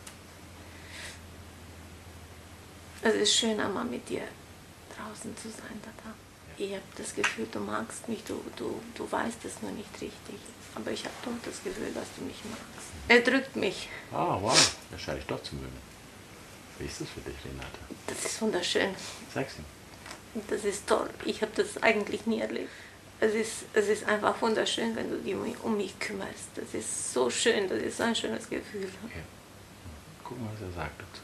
Es ist schön, einmal mit dir draußen zu sein, Tata. Ich habe das Gefühl, du magst mich, du, du, du weißt es nur nicht richtig. Aber ich habe doch das Gefühl, dass du mich magst. Er drückt mich. Ah, wow. Das scheine ich doch zu mögen. Wie ist das für dich, Renate? Das ist wunderschön. Sag's ihm. Das ist toll. Ich habe das eigentlich nie erlebt. Es ist, es ist einfach wunderschön, wenn du dich um mich, um mich kümmerst. Das ist so schön, das ist so ein schönes Gefühl. Okay. Gucken, was er sagt dazu.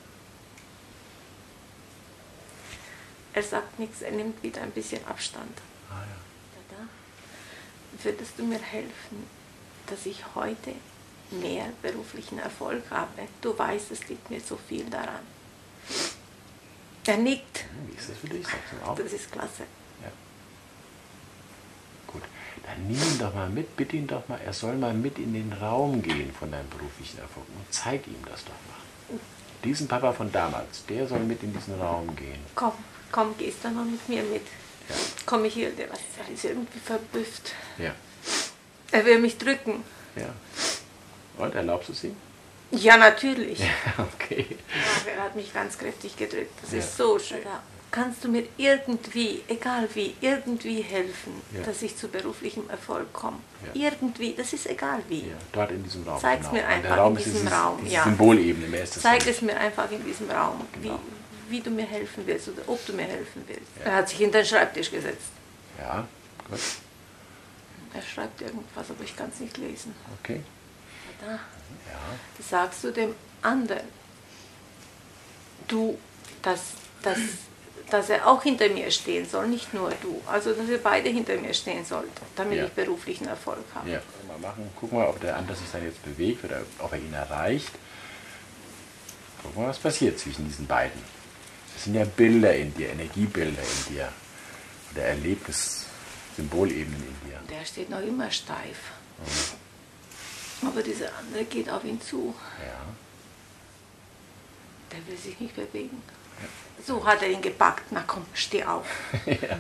Er sagt nichts, er nimmt wieder ein bisschen Abstand. Ah ja. Dada, würdest du mir helfen, dass ich heute mehr beruflichen Erfolg habe? Du weißt, es liegt mir so viel daran. Er nickt. Wie ist das für dich? Sag's ihm auch. Das ist klasse. Ja. Gut. Dann nimm ihn doch mal mit, bitte ihn doch mal, er soll mal mit in den Raum gehen von deinem beruflichen Erfolg und zeig ihm das doch mal. Diesen Papa von damals, der soll mit in diesen Raum gehen. Komm, komm, gehst du mal mit mir mit. Ja. Komm, ich will dir was. Er ist irgendwie verbüfft. Ja. Er will mich drücken. Ja. Und erlaubst du es ihm? Ja, natürlich. Ja, okay. Ja, er hat mich ganz kräftig gedrückt. Das Ja. ist so schön. Kannst du mir irgendwie, egal wie, irgendwie helfen, Ja. dass ich zu beruflichem Erfolg komme? Ja. Irgendwie, das ist egal wie. Ja, dort in diesem Raum. Zeig's mir Und einfach der Raum in ist diesem dieses, Raum, diese ja. Symbolebene, mehr ist das Zeig nicht. es mir einfach in diesem Raum, Genau. wie, wie du mir helfen willst oder ob du mir helfen willst. Ja. Er hat sich hinter den Schreibtisch gesetzt. Ja, gut. Er schreibt irgendwas, aber ich kann es nicht lesen. Okay. Da Ja. sagst du dem anderen, du, dass, dass, dass er auch hinter mir stehen soll, nicht nur du. Also, dass wir beide hinter mir stehen sollten, damit Ja. ich beruflichen Erfolg habe. Ja. Mal machen. Guck mal, ob der andere sich dann jetzt bewegt oder ob er ihn erreicht. Guck mal, was passiert zwischen diesen beiden. Das sind ja Bilder in dir, Energiebilder in dir. Oder Erlebnis, Symbolebenen in dir. Der steht noch immer steif. Aber dieser andere geht auf ihn zu. Ja. Der will sich nicht bewegen. So hat er ihn gepackt. Na komm, steh auf. Ja.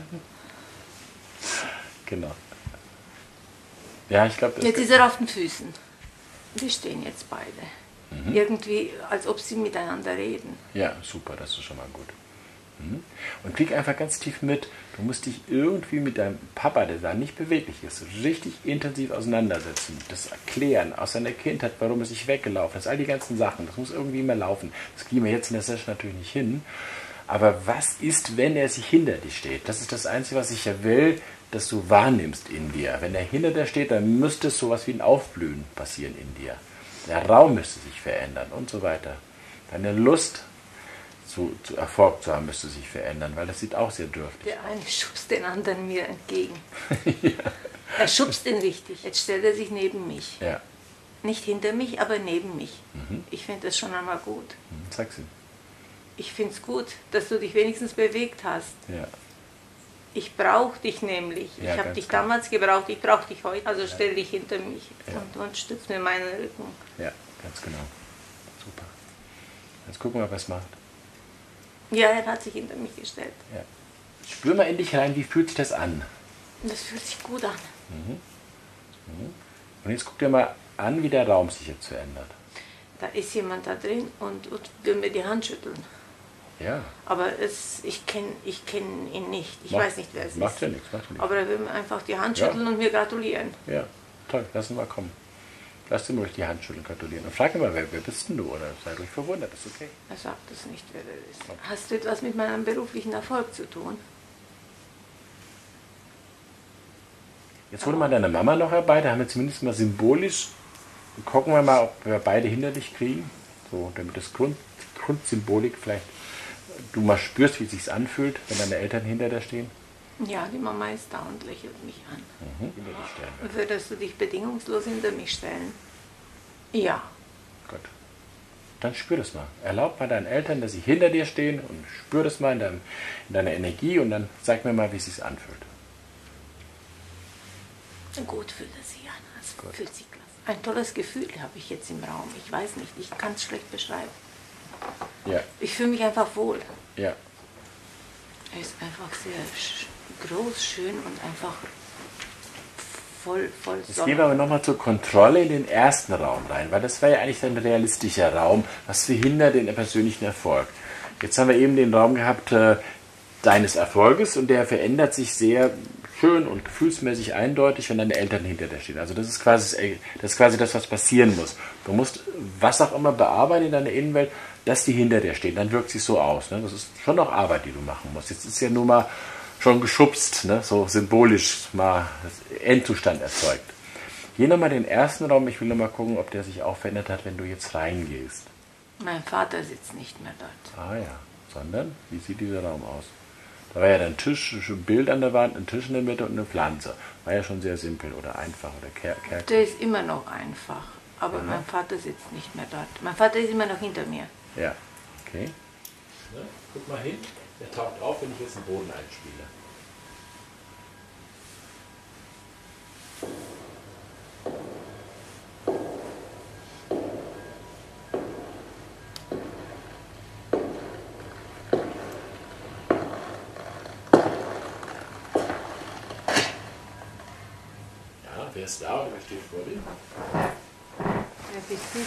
Genau. Ja, ich glaube, das Jetzt ist er auf den Füßen. Wir stehen jetzt beide. Mhm. Irgendwie, als ob sie miteinander reden. Ja, super, das ist schon mal gut. Mhm. Und krieg einfach ganz tief mit, du musst dich irgendwie mit deinem Papa, der da nicht beweglich ist, richtig intensiv auseinandersetzen. Das erklären aus seiner Kindheit, warum er sich weggelaufen ist, all die ganzen Sachen. Das muss irgendwie immer laufen. Das kriegen wir jetzt in der Session natürlich nicht hin. Aber was ist, wenn er sich hinter dir steht? Das ist das Einzige, was ich ja will, dass du wahrnimmst in dir. Wenn er hinter dir steht, dann müsste es sowas wie ein Aufblühen passieren in dir. Der Raum müsste sich verändern und so weiter. Deine Lust zu, zu Erfolg zu haben, müsste sich verändern, weil das sieht auch sehr dürftig Der eine schubst den anderen mir entgegen. ja. Er schubst ihn richtig. Jetzt stellt er sich neben mich. Ja. Nicht hinter mich, aber neben mich. Mhm. Ich finde das schon einmal gut. Mhm. Sag's ihm. Ich finde es gut, dass du dich wenigstens bewegt hast. Ja. Ich brauche dich nämlich. Ja, ich habe ganz dich klar. damals gebraucht, ich brauche dich heute. Also stell dich hinter mich Ja. und, und stütz mir meinen Rücken. Ja, ganz genau. Super. Jetzt gucken wir, was es macht. Ja, er hat sich hinter mich gestellt. Ja. Spür mal in dich rein, wie fühlt sich das an? Und das fühlt sich gut an. Und jetzt guck dir mal an, wie der Raum sich jetzt verändert. Da ist jemand da drin und, und will mir die Hand schütteln. Ja. Aber es, ich kenne ich kenn ihn nicht. Ich Macht- weiß nicht, wer es macht ist. ja nichts, macht ja nichts. Aber er will mir einfach die Hand Ja. schütteln und mir gratulieren. Ja, toll, lass ihn mal kommen. Lass ihm ruhig die Hand schütteln, gratulieren. Und frag immer, wer, wer bist denn du? Oder sei ruhig verwundert, ist okay. Er sagt es nicht, wer er ist. Hast du etwas mit meinem beruflichen Erfolg zu tun? Jetzt holen wir deine Mama noch herbei, da haben wir zumindest mal symbolisch. Gucken wir mal, ob wir beide hinter dich kriegen. So, damit das Grund, Grundsymbolik vielleicht du mal spürst, wie es sich anfühlt, wenn deine Eltern hinter dir stehen. Ja, die Mama ist da und lächelt mich an. Mhm. Hinter dich stellen. Würdest du dich bedingungslos hinter mich stellen? Ja. Gut. Dann spür das mal. Erlaub mal deinen Eltern, dass sie hinter dir stehen und spür das mal in, deinem, in deiner Energie und dann zeig mir mal, wie es sich anfühlt. Gut fühlt es sich an. Es fühlt sich klasse. Ein tolles Gefühl habe ich jetzt im Raum. Ich weiß nicht, ich kann es schlecht beschreiben. Ja. Ich fühle mich einfach wohl. Ja. Er ist einfach sehr groß, schön und einfach voll, voll Jetzt gehen wir aber nochmal zur Kontrolle in den ersten Raum rein, weil das war ja eigentlich ein realistischer Raum. Was verhindert den persönlichen Erfolg? Jetzt haben wir eben den Raum gehabt äh, deines Erfolges und der verändert sich sehr schön und gefühlsmäßig eindeutig, wenn deine Eltern hinter dir stehen. Also das ist quasi das, ist quasi das, was passieren muss. Du musst was auch immer bearbeiten in deiner Innenwelt, dass die hinter dir stehen. Dann wirkt sich so aus. Ne? Das ist schon noch Arbeit, die du machen musst. Jetzt ist ja nur mal schon geschubst, ne? So symbolisch mal das Endzustand erzeugt. Geh nochmal in den ersten Raum. Ich will nochmal gucken, ob der sich auch verändert hat, wenn du jetzt reingehst. Mein Vater sitzt nicht mehr dort. Ah ja, sondern, wie sieht dieser Raum aus? Da war ja ein Tisch, ein Bild an der Wand, ein Tisch in der Mitte und eine Pflanze. War ja schon sehr simpel oder einfach oder kärglich. Der ist immer noch einfach, aber Aha. mein Vater sitzt nicht mehr dort. Mein Vater ist immer noch hinter mir. Ja, okay. Ne? Guck mal hin, der taucht auf, wenn ich jetzt den Boden einspiele. Wer ist da und wer steht vor dir? Wer bist du?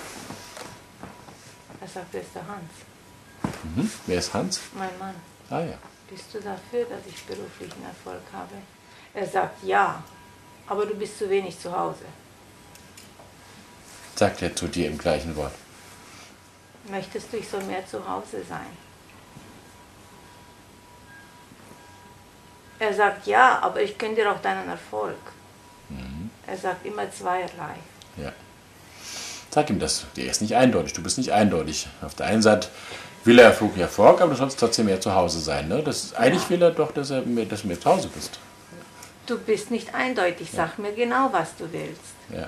Er sagt, wer ist der Hans? Mhm. Wer ist Hans? Mein Mann. Ah ja. Bist du dafür, dass ich beruflichen Erfolg habe? Er sagt, ja, aber du bist zu wenig zu Hause. Sagt er zu dir im gleichen Wort. Möchtest du, ich soll mehr zu Hause sein? Er sagt, ja, aber ich kenne dir auch deinen Erfolg. Mhm. Er sagt immer zweierlei. Ja. Sag ihm das. Der ist nicht eindeutig. Du bist nicht eindeutig. Auf der einen Seite will er Erfolg, aber du sollst trotzdem mehr zu Hause sein. Ne? Das ist, eigentlich will er doch, dass, er mehr, dass du mehr zu Hause bist. Du bist nicht eindeutig. Sag mir genau, was du willst. Ja.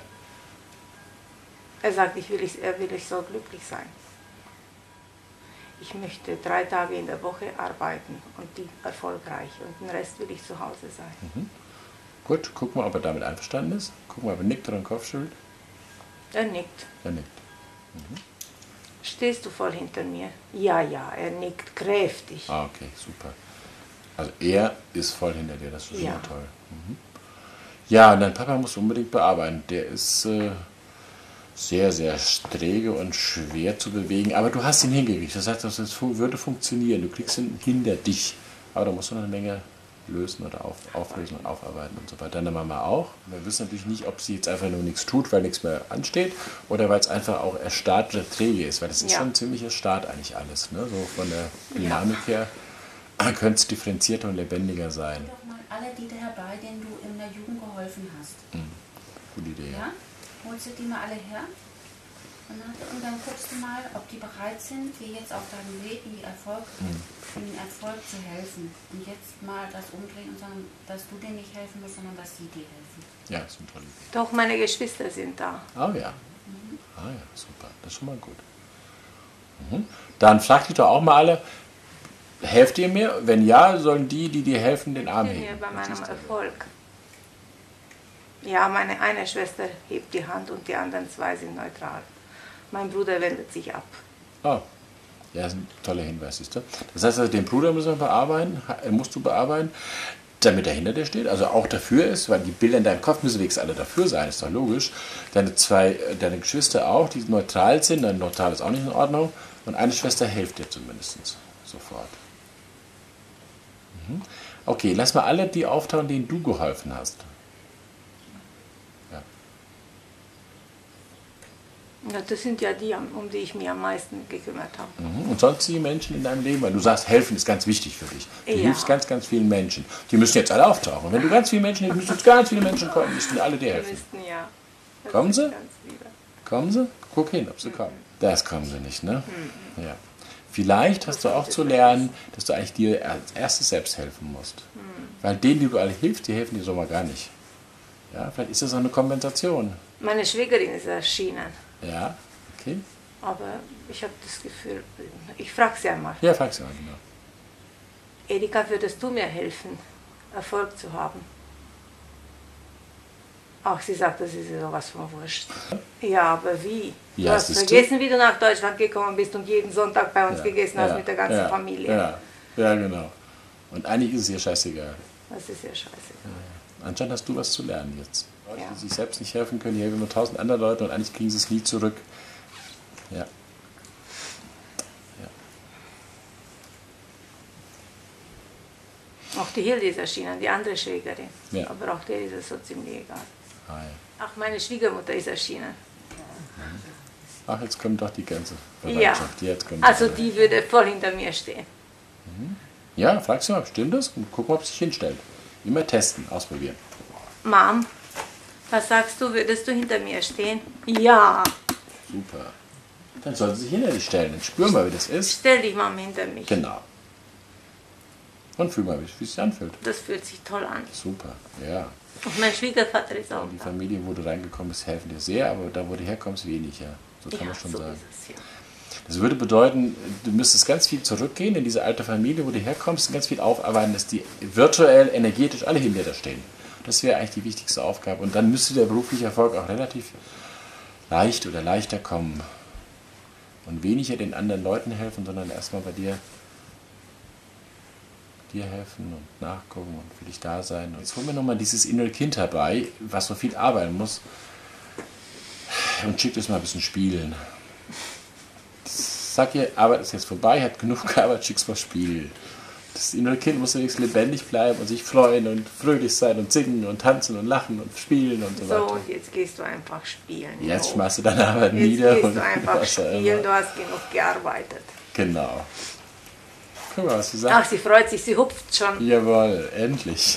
Er sagt, ich will, ich, er will, ich soll glücklich sein. Ich möchte drei Tage in der Woche arbeiten und die erfolgreich. Und den Rest will ich zu Hause sein. Mhm. Gut, guck mal, ob er damit einverstanden ist. Guck mal, ob er nickt oder den Kopf schüttelt. Er nickt. Er nickt. Mhm. Stehst du voll hinter mir? Ja, ja, er nickt kräftig. Ah, okay, super. Also er ist voll hinter dir, das ist schon Ja. mal toll. Mhm. Ja, und dein Papa muss unbedingt bearbeiten. Der ist äh, sehr, sehr träge und schwer zu bewegen. Aber du hast ihn hingekriegt. Das heißt, das fu- würde funktionieren. Du kriegst ihn hinter dich. Aber da musst du noch eine Menge lösen oder auf, auflösen und aufarbeiten und so weiter. Deine Mama auch. Wir wissen natürlich nicht, ob sie jetzt einfach nur nichts tut, weil nichts mehr ansteht, oder weil es einfach auch erstarrt oder träge ist, weil das ist Ja. schon ein ziemlicher Start eigentlich alles. Ne? So von der Dynamik her könnte es differenzierter und lebendiger sein. Doch mal alle die da herbei, denen du in der Jugend geholfen hast. Mhm. Gute Idee. Ja? Holst du die mal alle her? Und dann, und dann guckst du mal, ob die bereit sind, dir jetzt auf deinem Weg in, die Erfolg, Mhm. in den Erfolg zu helfen. Und jetzt mal das umdrehen und sagen, dass du denen nicht helfen musst, sondern dass sie dir helfen. Ja, das ist eine tolle Idee. Doch, meine Geschwister sind da. Ah ja. Ah ja, super. Das ist schon mal gut. Mhm. Dann frag dich doch auch mal alle, helft ihr mir? Wenn ja, sollen die, die dir helfen, den Arm Ich bin hier heben. bei Das meinem ist der- Erfolg. Ja, meine eine Schwester hebt die Hand und die anderen zwei sind neutral. Mein Bruder wendet sich ab. Ah, ja, das ist ein toller Hinweis, siehst du. Das heißt, also, den Bruder müssen wir bearbeiten, ha- musst du bearbeiten, damit er hinter dir steht, also auch dafür ist, weil die Bilder in deinem Kopf müssen wenigstens alle dafür sein, ist doch logisch. Deine zwei, äh, deine Geschwister auch, die neutral sind, dein neutral ist auch nicht in Ordnung. Und eine Schwester hilft dir zumindest sofort. Mhm. Okay, lass mal alle die auftauchen, denen du geholfen hast. Ja. Ja, das sind ja die, um die ich mich am meisten gekümmert habe. Mhm. Und sonstige Menschen in deinem Leben, weil du sagst, helfen ist ganz wichtig für dich. Du Ja. hilfst ganz, ganz vielen Menschen. Die müssen jetzt alle auftauchen. Und wenn du ganz viele Menschen hilfst, müssen jetzt ganz viele Menschen kommen, müssten alle dir Die helfen. müssten ja. Das Kommen ist sie? ganz liebe. Kommen sie? Guck hin, ob sie kommen. Das kommen sie nicht, ne? Ja. Vielleicht hast du auch zu lernen, dass du eigentlich dir als erstes selbst helfen musst. Weil denen, die du alle hilfst, die helfen dir so mal gar nicht. Ja, vielleicht ist das auch eine Kompensation. Meine Schwägerin ist erschienen, Ja, okay. aber ich habe das Gefühl, ich frage sie einmal. Ja, frag sie mal, genau. Erika, würdest du mir helfen, Erfolg zu haben? Ach, sie sagt, das ist ja sowas von wurscht. Ja, aber wie? Du Ja, hast siehst du? vergessen, wie du nach Deutschland gekommen bist und jeden Sonntag bei uns Ja, gegessen hast ja, mit der ganzen ja, Familie. Ja, ja, genau. Und eigentlich ist es ihr scheißegal. Das ist ja scheiße. Anscheinend hast du was zu lernen jetzt. Leute, Ja. die sich selbst nicht helfen können, die helfen nur tausend andere Leute und eigentlich kriegen sie es nie zurück. Ja. Ja. Auch die Hilde ist erschienen, die andere Schwägerin. Ja. Aber auch der ist es so ziemlich egal. Ah, ja. Ach, meine Schwiegermutter ist erschienen. Ach, jetzt kommt doch die ganze Ja. Verwandtschaft. Jetzt kommt Also alle. die würde voll hinter mir stehen. Ja, frag sie mal, stimmt das? Und guck mal, ob sie sich hinstellt. Immer testen, ausprobieren. Mom, was sagst du, würdest du hinter mir stehen? Ja. Super. Dann soll sie sich hinter dich stellen. Dann spür mal, wie das ist. Stell dich, Mom, hinter mich. Genau. Und fühl mal, wie es sich anfühlt. Das fühlt sich toll an. Super, ja. Und mein Schwiegervater ist auch Die da. Familie, wo du reingekommen bist, helfen dir sehr, aber da, wo du herkommst, weniger. So kann Ja, man schon so sagen. ist es, ja. Das würde bedeuten, du müsstest ganz viel zurückgehen in diese alte Familie, wo du herkommst, und ganz viel aufarbeiten, dass die virtuell, energetisch alle hinter dir stehen. Das wäre eigentlich die wichtigste Aufgabe. Und dann müsste der berufliche Erfolg auch relativ leicht oder leichter kommen. Und weniger den anderen Leuten helfen, sondern erstmal bei dir, dir helfen und nachgucken und für dich da sein. Und jetzt holen wir nochmal dieses innere Kind herbei, was so viel arbeiten muss, und schickt es mal ein bisschen spielen. Sag ihr, Arbeit ist jetzt vorbei, hat genug gearbeitet, schick's mal spielen. Das innere Kind muss wenigstens lebendig bleiben und sich freuen und fröhlich sein und singen und tanzen und lachen und spielen und so, So, weiter. und jetzt gehst du einfach spielen. Jetzt Jo. schmeißt du deine Arbeit Jetzt nieder. gehst und du einfach was auch immer. spielen, du hast genug gearbeitet. Genau. Guck mal, was sie sagt. Ach, sie freut sich, sie hupft schon. Jawohl, endlich.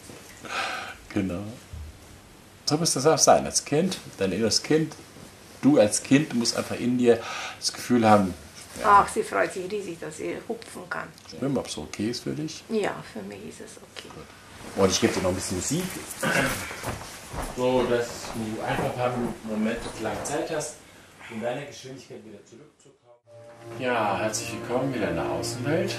Genau. So muss das auch sein. Als Kind, dein inneres Kind, du als Kind musst einfach in dir das Gefühl haben, ja, Ach, sie freut sich riesig, dass sie hupfen kann. schwimmen, ob es so okay ist für dich. Ja, für mich ist es okay. Und ich gebe dir noch ein bisschen Musik. So, dass du einfach einen Moment lang Zeit hast, in deiner Geschwindigkeit wieder zurückzukommen. Ja, herzlich willkommen wieder in der Außenwelt.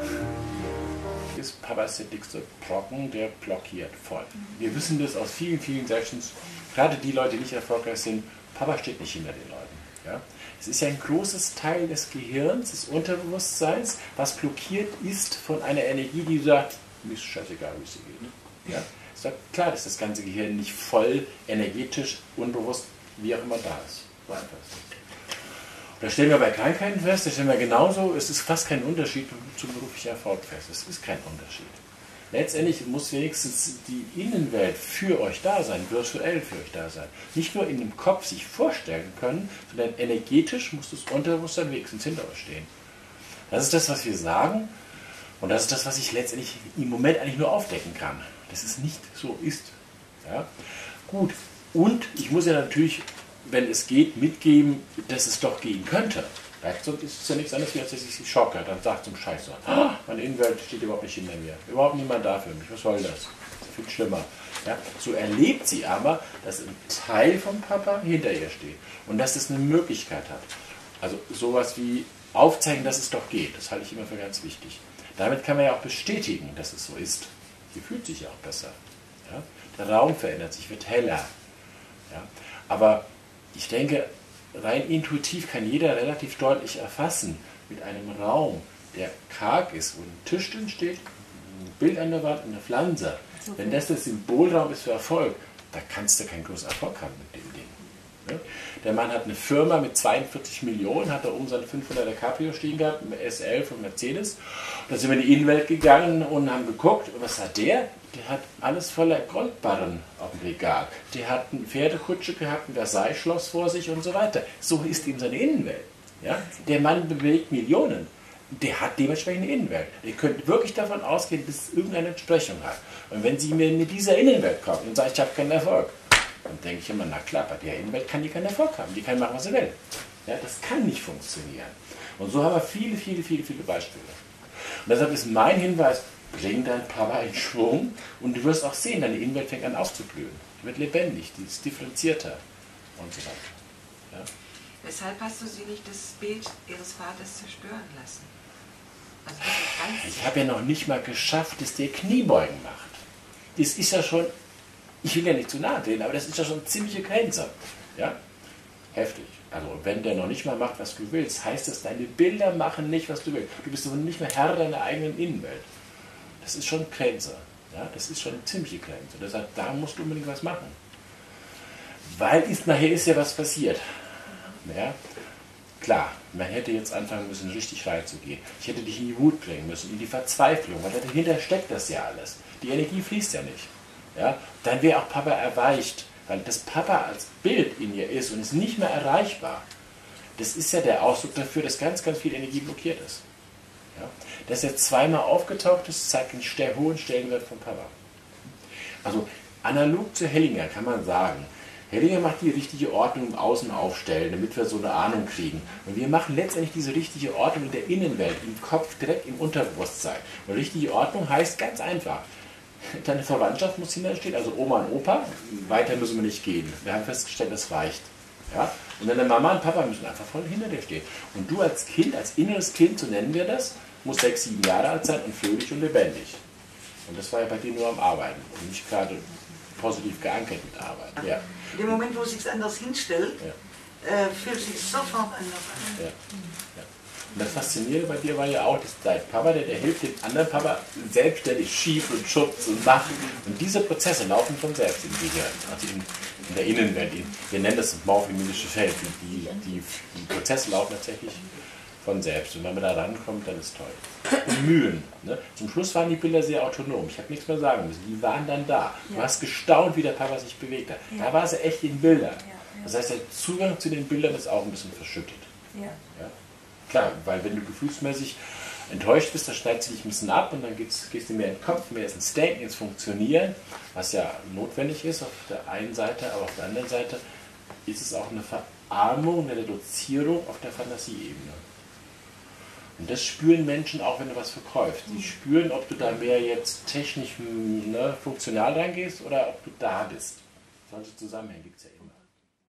Hier ist Papas der dickste Brocken, der blockiert voll. Wir wissen das aus vielen, vielen Sessions. Gerade die Leute, die nicht erfolgreich sind, Papa steht nicht hinter den Leuten. Ja? Es ist ja ein großes Teil des Gehirns, des Unterbewusstseins, was blockiert ist von einer Energie, die sagt, mir ist scheißegal, wie es dir geht. Ja? Ist doch klar, dass das ganze Gehirn nicht voll energetisch, unbewusst, wie auch immer da ist. So einfach ist das. Da stellen wir bei Krankheiten fest, da stellen wir genauso, es ist fast kein Unterschied zum beruflichen Erfolg fest. Es ist kein Unterschied. Letztendlich muss wenigstens die Innenwelt für euch da sein, virtuell für euch da sein. Nicht nur in dem Kopf sich vorstellen können, sondern energetisch muss das Unterbewusstsein wenigstens hinter euch stehen. Das ist das, was wir sagen, und das ist das, was ich letztendlich im Moment eigentlich nur aufdecken kann. Dass es nicht so ist. Ja? Gut, und ich muss ja natürlich, wenn es geht, mitgeben, dass es doch gehen könnte. Sonst ist es ja nichts anderes, als dass ich sie schocke. Dann sagt zum Scheiß so, ah, meine Innenwelt steht überhaupt nicht hinter mir. Überhaupt niemand da für mich. Was soll das? Das ist viel schlimmer. Ja? So erlebt sie aber, dass ein Teil vom Papa hinter ihr steht. Und dass es eine Möglichkeit hat. Also sowas wie aufzeigen, dass es doch geht. Das halte ich immer für ganz wichtig. Damit kann man ja auch bestätigen, dass es so ist. Sie fühlt sich ja auch besser. Ja? Der Raum verändert sich, wird heller. Ja? Aber ich denke, rein intuitiv kann jeder relativ deutlich erfassen, mit einem Raum, der karg ist, wo ein Tisch drin steht, ein Bild an der Wand und eine Pflanze. Wenn das das Symbolraum ist für Erfolg, da kannst du keinen großen Erfolg haben mit dem Ding. Der Mann hat eine Firma mit zweiundvierzig Millionen, hat da oben seinen fünfhunderter Cabrio stehen gehabt, ein S L von Mercedes. Da sind wir in die Innenwelt gegangen und haben geguckt, und was hat der? Der hat alles voller Goldbarren auf dem Regal. Der hat eine Pferdekutsche gehabt, ein Versailles-Schloss vor sich und so weiter. So ist ihm seine Innenwelt. Ja? Der Mann bewegt Millionen. Der hat dementsprechend eine Innenwelt. Ihr könnt wirklich davon ausgehen, dass es irgendeine Entsprechung hat. Und wenn Sie mir mit dieser Innenwelt kommen und sagen, ich habe keinen Erfolg, dann denke ich immer, na klar, bei der Innenwelt kann die keinen Erfolg haben. Die kann machen, was sie will. Ja, das kann nicht funktionieren. Und so haben wir viele, viele, viele, viele Beispiele. Und deshalb ist mein Hinweis, bring dein Papa in Schwung und du wirst auch sehen, deine Innenwelt fängt an aufzublühen. Die wird lebendig, die ist differenzierter und so weiter. Ja? Weshalb hast du sie nicht das Bild ihres Vaters zerstören lassen? Also das ist ganz ich habe ja noch nicht mal geschafft, dass der Kniebeugen macht. Das ist ja schon, ich will ja nicht zu nahe treten, aber das ist ja schon ziemliche Grenze. Ja? Heftig. Also wenn der noch nicht mal macht, was du willst, heißt das, deine Bilder machen nicht, was du willst. Du bist aber nicht mehr Herr deiner eigenen Innenwelt. Das ist schon Grenze. Ja? Das ist schon eine ziemliche Grenze. Deshalb, da musst du unbedingt was machen. Weil ist, nachher ist ja was passiert. Ja? Klar, man hätte jetzt anfangen müssen, richtig reinzugehen. Ich hätte dich in die Wut bringen müssen, in die Verzweiflung, weil dahinter steckt das ja alles. Die Energie fließt ja nicht. Ja? Dann wäre auch Papa erweicht, weil das Papa als Bild in ihr ist und ist nicht mehr erreichbar. Das ist ja der Ausdruck dafür, dass ganz, ganz viel Energie blockiert ist. Ja? Dass er zweimal aufgetaucht ist, zeigt einen sehr hohen Stellenwert von Papa. Also analog zu Hellinger kann man sagen, Hellinger macht die richtige Ordnung im Außen aufstellen, damit wir so eine Ahnung kriegen. Und wir machen letztendlich diese richtige Ordnung in der Innenwelt, im Kopf, direkt im Unterbewusstsein. Und richtige Ordnung heißt ganz einfach, deine Verwandtschaft muss hinterstehen, also Oma und Opa, weiter müssen wir nicht gehen. Wir haben festgestellt, das reicht. Ja? Und deine Mama und Papa müssen einfach voll hinter dir stehen. Und du als Kind, als inneres Kind, so nennen wir das, musst sechs, sieben Jahre alt sein und fröhlich und lebendig. Und das war ja bei dir nur am Arbeiten und nicht gerade positiv geankert mit Arbeit. Ja. In dem Moment, wo es sich anders hinstellt, Ja. äh, fühlt sich sofort anders an. Ja. Ja. Und das Faszinierende bei dir war ja auch, dass dein Papa, der, der hilft dem anderen Papa selbstständig schiebt und schubst und macht. Und diese Prozesse laufen von selbst im Gehirn, also in, in der Innenwelt. Wir nennen das morphomimische Feld. Die, die, die Prozesse laufen tatsächlich von selbst. Und wenn man da rankommt, dann ist toll. Und Mühen. Ne? Zum Schluss waren die Bilder sehr autonom. Ich habe nichts mehr sagen müssen. Die waren dann da. Du Ja. hast gestaunt, wie der Papa sich bewegt hat. Ja. Da war sie echt in Bildern. Ja, ja. Das heißt, der Zugang zu den Bildern ist auch ein bisschen verschüttet. Ja. Ja? Klar, weil wenn du gefühlsmäßig enttäuscht bist, dann schneidest du dich ein bisschen ab und dann gehst, gehst du mehr in den Kopf, mehr ins Denken, ins Funktionieren, was ja notwendig ist auf der einen Seite, aber auf der anderen Seite ist es auch eine Verarmung, eine Reduzierung auf der Fantasieebene. Und das spüren Menschen auch, wenn du was verkaufst. Die spüren, ob du da mehr jetzt technisch ne, funktional reingehst oder ob du da bist. Solche Zusammenhänge gibt es ja immer.